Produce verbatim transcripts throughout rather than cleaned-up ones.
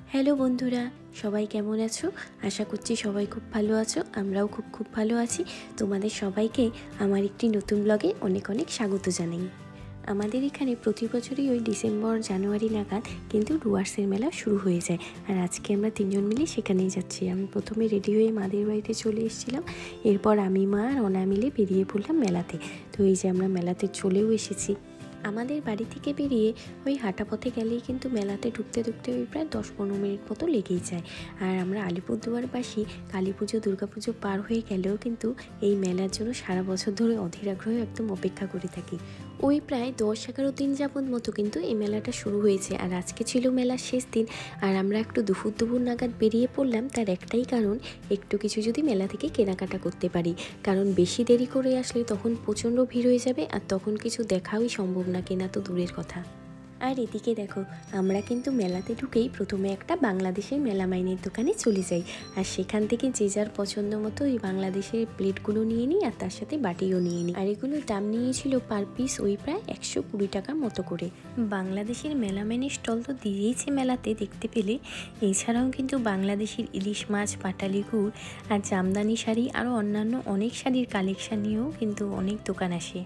Hello বন্ধুরা, সবাই কেমন আছো? আশা করছি সবাই খুব ভালো আছো। আমরাও খুব খুব ভালো আছি। তোমাদের সবাইকে আমার একটি নতুন ব্লগে অনেক অনেক স্বাগত জানাই। আমাদের এখানে প্রতি বছরই ওই ডিসেম্বর জানুয়ারি নাগাদ কিন্তু ডুয়ার্সের মেলা শুরু হয়ে যায়। আর আজকে আমরা তিনজন মিলে সেখানেই যাচ্ছি। আমি প্রথমে রেডি হয়ে মাদের বাড়িতে চলে এসেছিলাম, এরপর আমি মা আর অনা মিলে বেরিয়ে পড়লাম মেলাতে। তো এই যে আমরা মেলাতে চলেও এসেছি। আমাদের বাড়ি থেকে বেরিয়ে ওই হাঁটা পথে গেলেই কিন্তু মেলাতে ঢুকতে ঢুকতে ওই প্রায় দশ পনেরো মিনিট মতো লেগেই যায়। আর আমরা আলিপুরদুয়ারবাসী কালী পুজো দুর্গা পুজো পার হয়ে গেলেও কিন্তু এই মেলার জন্য সারা বছর ধরে অধীর আগ্রহে একদম অপেক্ষা করে থাকি। ওই প্রায় দশ এগারো দিন যাবত মতো কিন্তু এই মেলাটা শুরু হয়েছে। আর আজকে ছিল মেলার শেষ দিন। আর আমরা একটু দুপুর দুপুর নাগাদ বেরিয়ে পড়লাম, তার একটাই কারণ, একটু কিছু যদি মেলা থেকে কেনাকাটা করতে পারি। কারণ বেশি দেরি করে আসলে তখন প্রচণ্ড ভিড় হয়ে যাবে, আর তখন কিছু দেখাই সম্ভব না, কেনা তো দূরের কথা। আর এদিকে দেখো, আমরা কিন্তু মেলাতে ঢুকেই প্রথমে একটা বাংলাদেশের মেলামাইনের দোকানে চলে যাই। আর সেখান থেকে যে যার পছন্দ মতো এই বাংলাদেশের প্লেটগুলো নিয়ে নিই, আর তার সাথে বাটিও নিয়ে নিই। আর এগুলোর দাম নিয়েছিল পার পিস ওই প্রায় একশো কুড়ি টাকার মতো করে। বাংলাদেশের মেলামাইনের স্টল তো দিয়েইছে মেলাতে দেখতে পেলে। এছাড়াও কিন্তু বাংলাদেশের ইলিশ মাছ, পাটালি গুড় আর জামদানি শাড়ি আরও অন্যান্য অনেক শাড়ির কালেকশান নিয়েও কিন্তু অনেক দোকান আসে।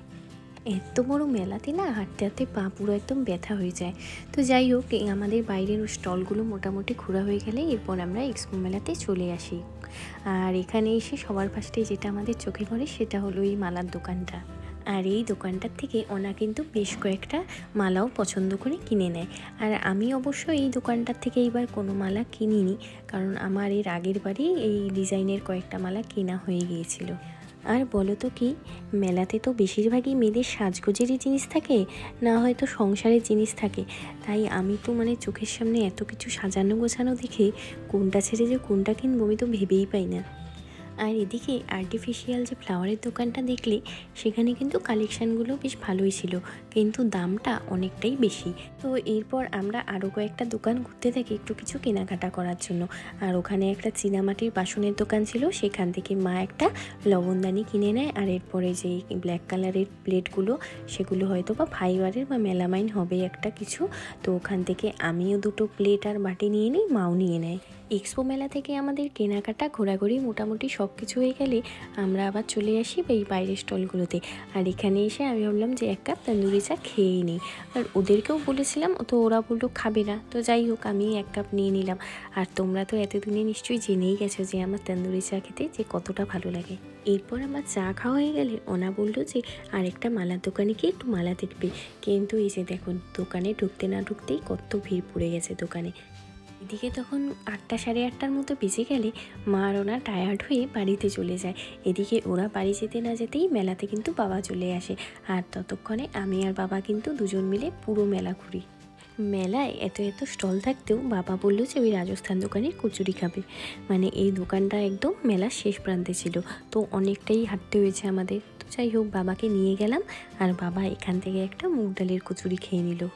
এত বড় মেলাতে না হাঁটতে হাঁটতে পা পুরো একদম ব্যথা হয়ে যায়। তো যাই হোক, আমাদের বাইরের স্টলগুলো মোটামুটি ঘোরা হয়ে গেলে এরপর আমরা এক্সপো মেলাতে চলে আসি। আর এখানে এসে সবার ফার্স্টে যেটা আমাদের চোখে পড়ে সেটা হলো এই মালার দোকানটা। আর এই দোকানটার থেকে ওনা কিন্তু বেশ কয়েকটা মালাও পছন্দ করে কিনে নেয়। আর আমি অবশ্য এই দোকানটার থেকে এইবার কোনো মালা কিনিনি, কারণ আমার এর আগের বারই এই ডিজাইনের কয়েকটা মালা কেনা হয়ে গিয়েছিল। আর বলো তো কি, মেলাতে তো বেশিরভাগই মেয়েদের সাজগোজেরই জিনিস থাকে, না হয়তো সংসারের জিনিস থাকে। তাই আমি তো মানে চোখের সামনে এত কিছু সাজানো গোছানো দেখে কোনটা ছেড়ে যে কোনটা কিনবো আমি তো ভেবেই পাই না। আর এদিকে আর্টিফিশিয়াল যে ফ্লাওয়ারের দোকানটা দেখলে, সেখানে কিন্তু কালেকশানগুলো বেশ ভালোই ছিল, কিন্তু দামটা অনেকটাই বেশি। তো এরপর আমরা আরও কয়েকটা দোকান ঘুরতে থাকি একটু কিছু কেনাকাটা করার জন্য। আর ওখানে একটা চীনামাটির বাসনের দোকান ছিল, সেখান থেকে মা একটা লবণদানি কিনে নেয়। আর এরপরে যে ব্ল্যাক কালারের প্লেটগুলো, সেগুলো হয়তো বা ফাইবারের বা মেলামাইন হবে একটা কিছু। তো ওখান থেকে আমিও দুটো প্লেট আর বাটি নিয়ে নিই, মাও নিয়ে নেয়। এক্সপো মেলা থেকে আমাদের কেনাকাটা ঘোরাঘুরি মোটামুটি সব কিছু হয়ে গেলে আমরা আবার চলে আসি এই বাইরের স্টলগুলোতে। আর এখানে এসে আমি ভাবলাম যে এক কাপ তন্দুরি চা খেয়েই নিই। আর ওদেরকেও বলেছিলাম, তো ওরা বললো খাবে না। তো যাই হোক, আমি এক কাপ নিয়ে নিলাম। আর তোমরা তো এতদিনে নিশ্চয়ই জেনেই গেছো যে আমার তন্দুরি চা খেতে যে কতটা ভালো লাগে। এরপর আমার চা খাওয়া হয়ে গেলে ওনা বললো যে আরেকটা মালার দোকানে গিয়ে একটু মালা দেখবে। কিন্তু এই যে দেখুন, দোকানে ঢুকতে না ঢুকতেই কত ভিড় পড়ে গেছে দোকানে। এদিকে তখন আটটা সাড়ে আটটার মতো বেজে গেলে মা আর ওনা টায়ার্ড হয়ে বাড়িতে চলে যায়। এদিকে ওরা বাড়ি যেতে না যেতেই মেলাতে কিন্তু বাবা চলে আসে। আর ততক্ষণে আমি আর বাবা কিন্তু দুজন মিলে পুরো মেলা ঘুরি। মেলায় এত এত স্টল থাকতেও বাবা বললো যে ওই রাজস্থান দোকানের কচুরি খাবে। মানে এই দোকানটা একদম মেলার শেষ প্রান্তে ছিল, তো অনেকটাই হাঁটতে হয়েছে আমাদের। তো যাই হোক, বাবাকে নিয়ে গেলাম, আর বাবা এখান থেকে একটা মুগ ডালের কচুরি খেয়ে নিল।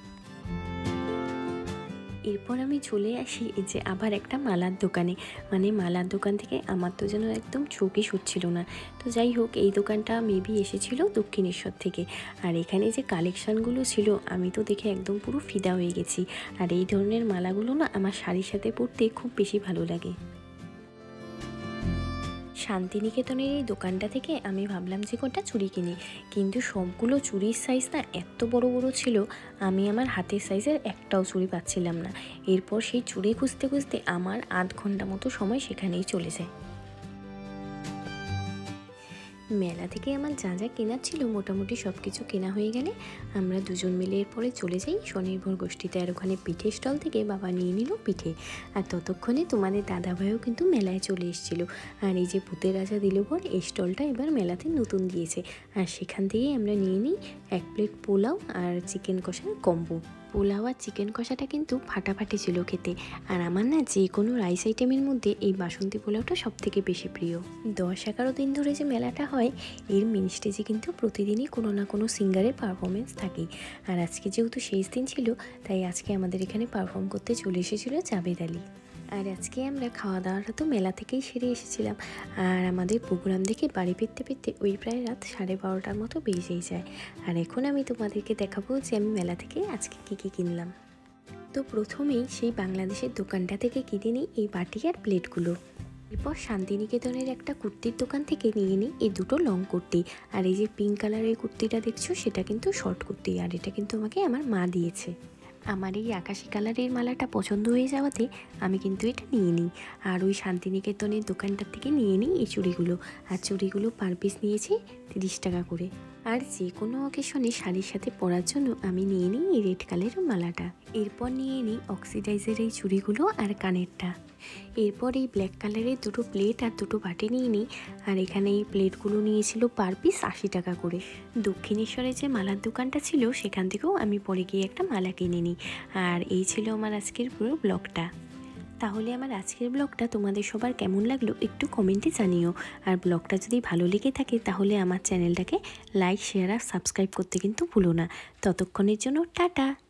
এরপর আমি চলে আসি এই যে আবার একটা মালার দোকানে। মানে মালার দোকান থেকে আমার তো যেন একদম চোখই সরছিল না। তো যাই হোক, এই দোকানটা মেবি এসেছিল দক্ষিণেশ্বর থেকে। আর এখানে যে কালেকশানগুলো ছিল, আমি তো দেখে একদম পুরো ফিদা হয়ে গেছি। আর এই ধরনের মালাগুলো না আমার শাড়ির সাথে পরতে খুব বেশি ভালো লাগে। শান্তিনিকেতনের এই দোকানটা থেকে আমি ভাবলাম যে কটা চুড়ি কিনি, কিন্তু সবগুলো চুড়ির সাইজ না এত বড় বড় ছিল, আমি আমার হাতের সাইজের একটাও চুড়ি পাচ্ছিলাম না। এরপর সেই চুড়ি খুঁজতে খুঁজতে আমার আধ ঘন্টা মতো সময় সেখানেই চলে যায়। মেলা থেকে আমার যা যা কেনার ছিল মোটামুটি সব কিছু কেনা হয়ে গেলে আমরা দুজন মিলে এরপরে চলে যাই স্বনির্ভর গোষ্ঠীতে। আর ওখানে পিঠে স্টল থেকে বাবা নিয়ে নিল পিঠে। আর ততক্ষণে তোমাদের দাদাভাইও কিন্তু মেলায় চলে এসেছিলো। আর এই যে ভূতের রাজা দিলবর, এই স্টলটা এবার মেলাতে নতুন দিয়েছে। আর সেখান থেকেই আমরা নিয়ে নিই এক প্লেট পোলাও আর চিকেন কষার কম্বো। পোলাও আর চিকেন কষাটা কিন্তু ফাটাফাটি ছিল খেতে। আর আমার না যে কোনো রাইস আইটেমের মধ্যে এই বাসন্তী পোলাওটা সব থেকে বেশি প্রিয়। দশ এগারো দিন ধরে যে মেলাটা হয়, এর মেন স্টেজে কিন্তু প্রতিদিনই কোনো না কোনো সিঙ্গারের পারফরমেন্স থাকেই। আর আজকে যেহেতু শেষ দিন ছিল, তাই আজকে আমাদের এখানে পারফর্ম করতে চলে এসেছিলো জাবেদ আলী। আর আজকে আমরা খাওয়া দাওয়াটা তো মেলা থেকেই সেরে এসেছিলাম। আর আমাদের প্রোগ্রাম দেখে বাড়ি ফিরতে ফিরতে ওই প্রায় রাত সাড়ে বারোটার মতো বেজেই যায়। আর এখন আমি তোমাদেরকে দেখাবো যে আমি মেলা থেকে আজকে কী কী কিনলাম। তো প্রথমেই সেই বাংলাদেশের দোকানটা থেকে কিনে নিই এই বাটি আর প্লেটগুলো। এরপর শান্তিনিকেতনের একটা কুর্তির দোকান থেকে নিয়ে নিই এই দুটো লং কুর্তি। আর এই যে পিঙ্ক কালারের কুর্তিটা দেখছো সেটা কিন্তু শর্ট কুর্তি, আর এটা কিন্তু আমাকে আমার মা দিয়েছে। আমার এই আকাশি কালারের মালাটা পছন্দ হয়ে যাওয়াতে আমি কিন্তু এটা নিয়ে নিই। আর ওই শান্তিনিকেতনের দোকানটার থেকে নিয়ে নিই এই চুড়িগুলো। আর চুড়িগুলো পার পিস নিয়েছি তিরিশ টাকা করে। আর যে কোনো অকেশনে শাড়ির সাথে পরার জন্য আমি নিয়ে নিই এই রেড কালারের মালাটা। এরপর নিয়ে নিই অক্সিডাইজের এই চুড়িগুলো আর কানেরটা। এরপর এই ব্ল্যাক কালারের দুটো প্লেট আর দুটো বাটি নিয়ে নিই। আর এখানে এই প্লেটগুলো নিয়েছিল পার পিস আশি টাকা করে। দক্ষিণেশ্বরে যে মালার দোকানটা ছিল সেখান থেকেও আমি পরে গিয়ে একটা মালা কিনে নিই। আর এই ছিল আমার আজকের পুরো ব্লগটা। তাহলে আমার আজকের ব্লগটা তোমাদের সবার কেমন লাগলো একটু কমেন্টে জানিও। আর ব্লগটা যদি ভালো লেগে থাকে তাহলে আমার চ্যানেলটাকে লাইক, শেয়ার আর সাবস্ক্রাইব করতে কিন্তু ভুলো না। ততক্ষণের জন্য টাটা।